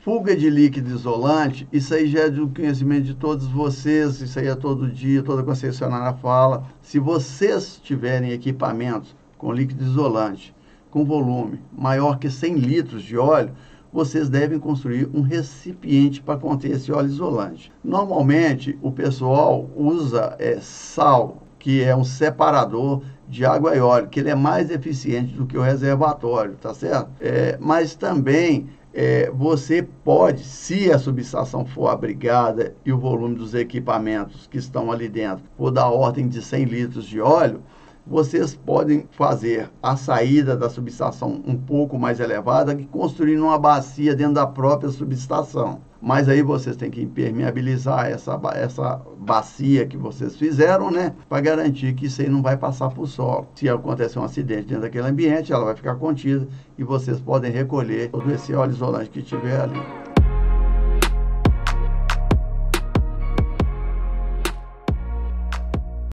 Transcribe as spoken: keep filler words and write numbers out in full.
Fuga de líquido isolante, isso aí já é do conhecimento de todos vocês, isso aí é todo dia, toda concessionária fala. Se vocês tiverem equipamentos com líquido isolante, com volume maior que cem litros de óleo, vocês devem construir um recipiente para conter esse óleo isolante. Normalmente, o pessoal usa é, sal, que é um separador de água e óleo, que ele é mais eficiente do que o reservatório, tá certo? É, mas também é, você pode, se a subestação for abrigada e o volume dos equipamentos que estão ali dentro for da ordem de cem litros de óleo, vocês podem fazer a saída da subestação um pouco mais elevada que construindo uma bacia dentro da própria subestação. Mas aí vocês têm que impermeabilizar essa, essa bacia que vocês fizeram, né? Para garantir que isso aí não vai passar para o solo. Se acontecer um acidente dentro daquele ambiente, ela vai ficar contida e vocês podem recolher todo esse óleo isolante que tiver ali.